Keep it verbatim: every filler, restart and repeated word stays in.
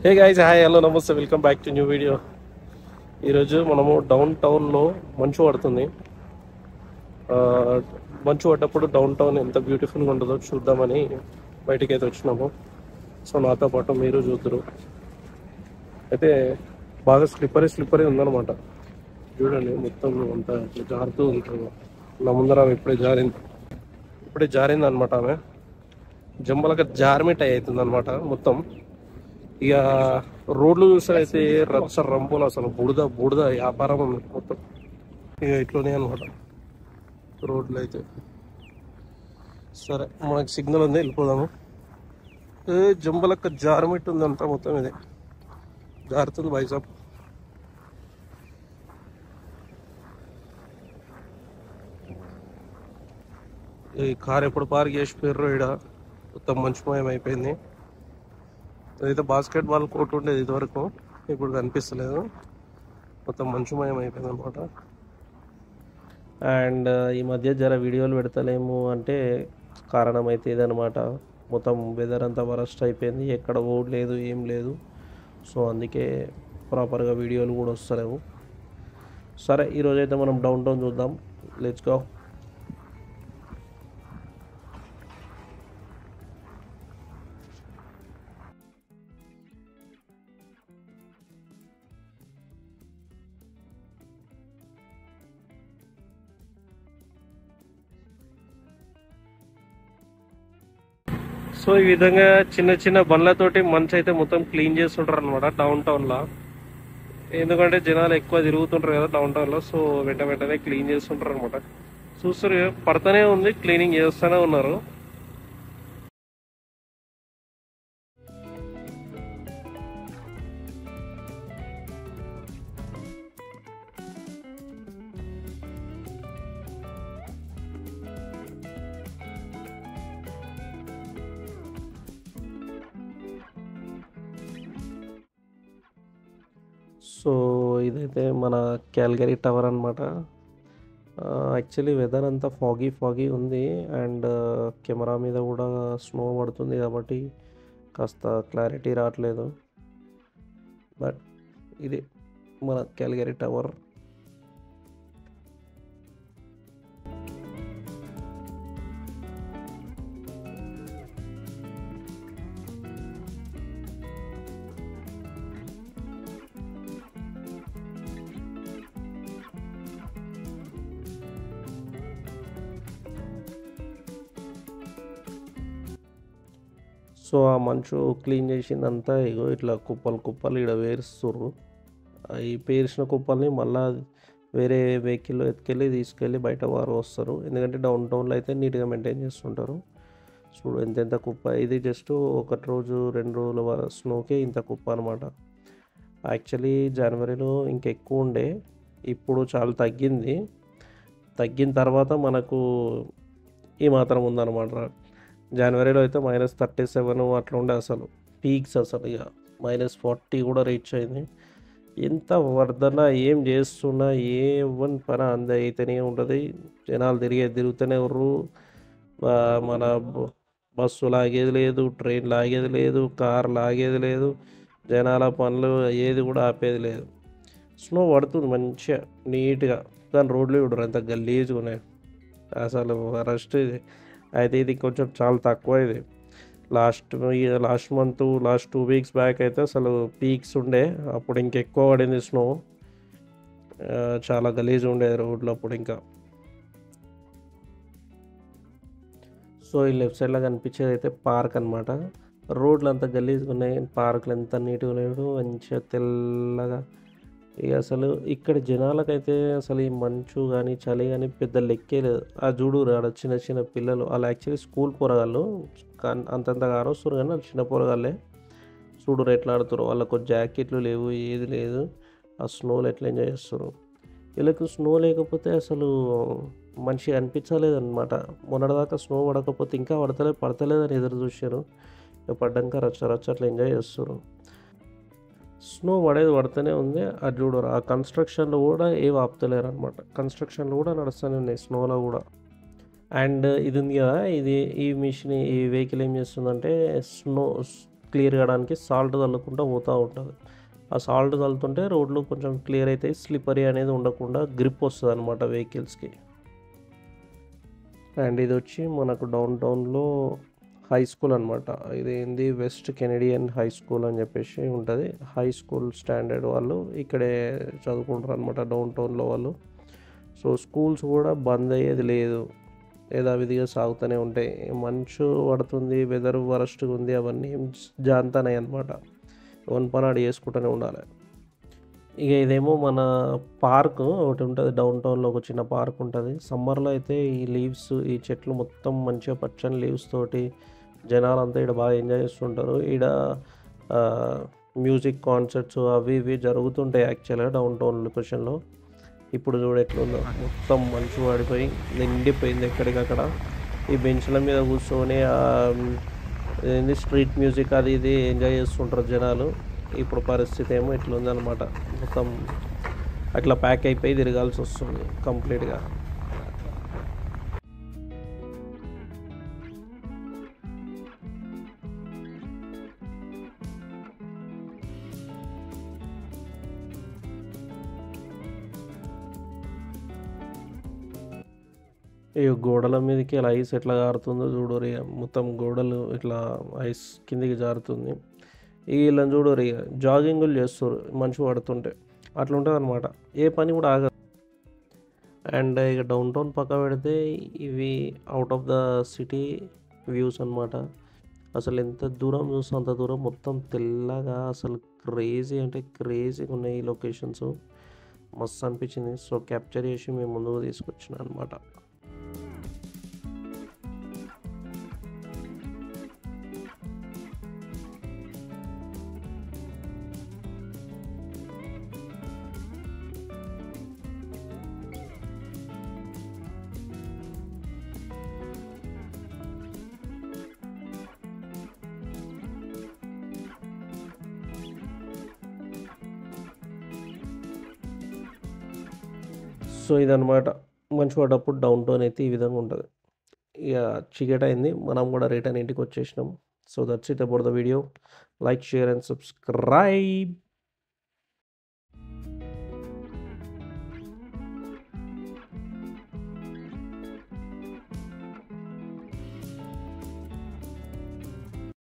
Hey guys, hi, hello, namaste, welcome back to new video. ఈరోజు మనము down టౌన్లో మంచు పడుతుంది. మంచు పడ్డప్పుడు డౌన్ టౌన్ ఎంత బ్యూటిఫుల్గా ఉంటుందో చూద్దామని బయటికి అయితే వచ్చినాము. సో నాతో పాటు మీరు చూద్దరు. అయితే బాగా స్లిప్పరీ స్లిప్పరీ ఉందన్నమాట. చూడండి, మొత్తం అంతా జారుతూ ఉంటుంది. నా ముందర ఇప్పుడే జారింది ఇప్పుడే జారింది అనమాట. ఆమె జంబలక జార్మిట్ అవుతుంది అనమాట మొత్తం. ఇక రోడ్లు చూసారైతే రచ్చ రంపులు, అసలు బుడద బుడద వ్యాపారం ఉంది మొత్తం. ఇక ఇట్లనే అనమాట రోడ్లు అయితే. సరే, మనకి సిగ్నల్ ఉంది, వెళ్ళిపోదాము. ఏ జంబలక్క జారమిట్ ఉంది అంతా మొత్తం. ఇది జారుతుంది బైసాప్. ఈ కార్ ఎప్పుడు పార్క్ చేసి పేర్రు ఇక్కడ మొత్తం మంచుమయం అయిపోయింది. అదైతే బాస్కెట్ బాల్ కోర్ట్ ఉండేది ఇదివరకు, ఇప్పుడు కనిపిస్తలేదు, మొత్తం మంచుమయం అయిపోయింది అనమాట. అండ్ ఈ మధ్య జర వీడియోలు పెడతలేము అంటే కారణం అయితే ఇదనమాట. మొత్తం వెదర్ అంతా వరస్ట్ అయిపోయింది, ఎక్కడ ఓడ్ లేదు, ఏం లేదు. సో అందుకే ప్రాపర్గా వీడియోలు కూడా వస్తలేవు. సరే, ఈరోజైతే మనం డౌన్ టౌన్ చూద్దాం. Let's go. సో ఈ విధంగా చిన్న చిన్న బండ్లతోటి మంచి అయితే మొత్తం క్లీన్ చేస్తుంటారు అనమాట డౌన్ టౌన్ లో. ఎందుకంటే జనాలు ఎక్కువ తిరుగుతుంటారు కదా డౌన్ టౌన్ లో. సో వెంట వెంటనే క్లీన్ చేస్తుంటారు అనమాట. చూస్తారు, పడతానే ఉంది, క్లీనింగ్ చేస్తూనే ఉన్నారు. సో ఇదైతే మన క్యాల్గరీ టవర్ అనమాట. యాక్చువల్లీ వెదర్ అంతా ఫాగీ ఫాగీ ఉంది. అండ్ కెమెరా మీద కూడా స్నో పడుతుంది కాబట్టి కాస్త క్లారిటీ రావట్లేదు. బట్ ఇది మన క్యాల్గరీ టవర్. సో ఆ మంచు క్లీన్ చేసిందంతా ఇగో ఇట్లా కుప్పలు కుప్పలు ఇక్కడ పేరుస్తుర్రు. ఈ పేర్చిన కుప్పల్ని మళ్ళీ వేరే వెహికల్లో ఎత్తుకెళ్ళి తీసుకెళ్ళి బయట వారు వస్తారు. ఎందుకంటే డౌన్ టౌన్లో అయితే నీట్గా మెయింటైన్ చేస్తుంటారు. చూడు ఎంతెంత కుప్ప. ఇది జస్ట్ ఒకటి రోజు రెండు రోజుల వరకు స్నోకే ఇంత కుప్ప అనమాట. యాక్చువల్లీ జనవరిలో ఇంకెక్కువ ఉండే, ఇప్పుడు చాలా తగ్గింది. తగ్గిన తర్వాత మనకు ఈ మాత్రం ఉందన్నమాట. జనవరిలో అయితే మైనస్ థర్టీ సెవెన్ అట్లా ఉండే, అసలు పీక్స్ అసలు ఇక మైనస్ ఫార్టీ కూడా రీచ్ అయింది. ఎంత వర్ధన ఏం చేస్తున్నా ఏ వన్ పని అంద అయితేనే ఉంటుంది. జనాలు తిరిగే తిరుగుతూనే ఉర్రు. మన బస్సు లాగేది లేదు, ట్రైన్ లాగేది లేదు, కార్ లాగేది లేదు, జనాల పనులు ఏది కూడా ఆపేది లేదు. స్నో పడుతుంది మంచిగా నీట్గా, కానీ రోడ్లు చూడరు ఎంత గలీజ్గా ఉన్నాయి అసలు. రస్ట్ ఇది అయితే, ఇది కొంచెం చాలా తక్కువ. ఇది last last month last two weeks back అయితే అసలు పీక్స్ ఉండే, అప్పుడు ఇంకెక్కువ పడింది స్నో. చాలా గలీజ్ ఉండేది రోడ్లు అప్పుడు ఇంకా. సో ఈ లెఫ్ట్ సైడ్లో కనిపించేది అయితే పార్క్ అనమాట. రోడ్లు అంతా గలీజ్గా ఉన్నాయి, పార్కులు ఎంత నీట్గా లేడు, మంచిగా తెల్లగా. ఇక అసలు ఇక్కడ జనాలకైతే అసలు ఈ మంచు కానీ చలి కానీ పెద్ద లెక్కే లేదు. ఆ చూడు ఆడ చిన్న చిన్న పిల్లలు, వాళ్ళు యాక్చువల్లీ స్కూల్ పోరగాళ్ళు, కానీ అంతంత కానొస్తారు కానీ వాళ్ళు చిన్న పోరగాళ్ళే. చూడు ఎట్లా ఆడుతారు, వాళ్ళకు జాకెట్లు లేవు, ఏది లేదు. ఆ స్నోలు ఎట్లా ఎంజాయ్ చేస్తారు. వీళ్ళకి స్నో లేకపోతే అసలు మంచిగా అనిపించలేదు అనమాట. మొన్నటిదాకా స్నో పడకపోతే ఇంకా పడతలేదు పడతలేదని ఎదురు చూశారు. ఇక పడ్డాక రచ్చ రచ్చ అట్లా ఎంజాయ్ చేస్తారు. స్నో పడేది పడుతూనే ఉంది. అది చూడరు, ఆ కన్స్ట్రక్షన్లో కూడా ఏవి ఆపుతలేరు అనమాట. కన్స్ట్రక్షన్లు కూడా నడుస్తూనే ఉన్నాయి స్నోలో కూడా. అండ్ ఇది ఉంది కదా, ఇది ఈ మిషన్ ఈ వెహికల్ ఏం చేస్తుందంటే స్నో క్లియర్ కావడానికి సాల్ట్ చల్లుకుంటూ పోతూ ఉంటుంది. ఆ సాల్ట్ చల్లుతుంటే రోడ్లు కొంచెం క్లియర్ అవుతాయి, స్లిప్పరీ అనేది ఉండకుండా గ్రిప్ వస్తుంది అనమాట వెహికల్స్కి. అండ్ ఇది వచ్చి మనకు డౌన్ టౌన్లో హై స్కూల్ అనమాట. ఇది ఏంది వెస్ట్ కెనడియన్ హై స్కూల్ అని చెప్పేసి ఉంటుంది. హై స్కూల్ స్టాండర్డ్ వాళ్ళు ఇక్కడే చదువుకుంటారు అనమాట డౌన్ టౌన్లో వాళ్ళు. సో స్కూల్స్ కూడా బంద్ అయ్యేది లేదు, యథావిధిగా సాగుతూనే ఉంటాయి. మంచు పడుతుంది, వెదర్ వరస్ట్గా ఉంది, అవన్నీ జాంతానాయి అనమాట. వన్ పనాడు చేసుకుంటూనే ఉండాలి. ఇక ఇదేమో మన పార్క్ ఒకటి ఉంటుంది డౌన్ టౌన్లో, ఒక చిన్న పార్క్ ఉంటుంది. సమ్మర్లో అయితే ఈ లీవ్స్, ఈ చెట్లు మొత్తం మంచిగా పచ్చని లీవ్స్ తోటి జనాలంతా ఇక్కడ బాగా ఎంజాయ్ చేస్తుంటారు. ఇక్కడ మ్యూజిక్ కాన్సర్ట్స్ అవి ఇవి జరుగుతుంటాయి యాక్చువల్గా డౌన్ టౌన్ లొకేషన్లో. ఇప్పుడు చూడు ఎట్లుందో, మొత్తం మంచు పడిపోయి నిండిపోయింది ఎక్కడికక్కడ. ఈ బెంచ్ల మీద కూర్చొని ఏంది స్ట్రీట్ మ్యూజిక్ అది ఇది ఎంజాయ్ చేస్తుంటారు జనాలు. ఇప్పుడు పరిస్థితి ఏమో ఇట్లుందనమాట, మొత్తం అట్లా ప్యాక్ అయిపోయి తిరగాల్సి వస్తుంది కంప్లీట్గా. ఈ గోడల మీదకి ఇలా ఐస్ ఎట్లా జారుతుందో చూడు రే, మొత్తం గోడలు ఇట్లా ఐస్ కిందికి జారుతుంది. వీళ్ళని చూడు రే, జాగింగులు చేస్తారు మంచు పడుతుంటే, అట్లా ఉంటుంది అనమాట. ఏ పని కూడా ఆగదు. అండ్ ఇక డౌన్ టౌన్ పక్క పెడితే ఇవి out of the city views అనమాట. అసలు ఎంత దూరం చూస్తే అంత దూరం మొత్తం తెల్లగా, అసలు క్రేజీ అంటే క్రేజీగా ఉన్నాయి ఈ లొకేషన్స్. మస్తు అనిపించింది. సో క్యాప్చర్ చేసి మేము ముందుకు తీసుకొచ్చిన అనమాట. సో ఇదనమాట మంచు పడ్డప్పుడు డౌన్ టౌన్ అయితే ఈ విధంగా ఉంటుంది. ఇక చీకటి అయింది, మనం కూడా రిటర్న్ ఇంటికి వచ్చేసినాం. So that's it about the video. Like, share and subscribe.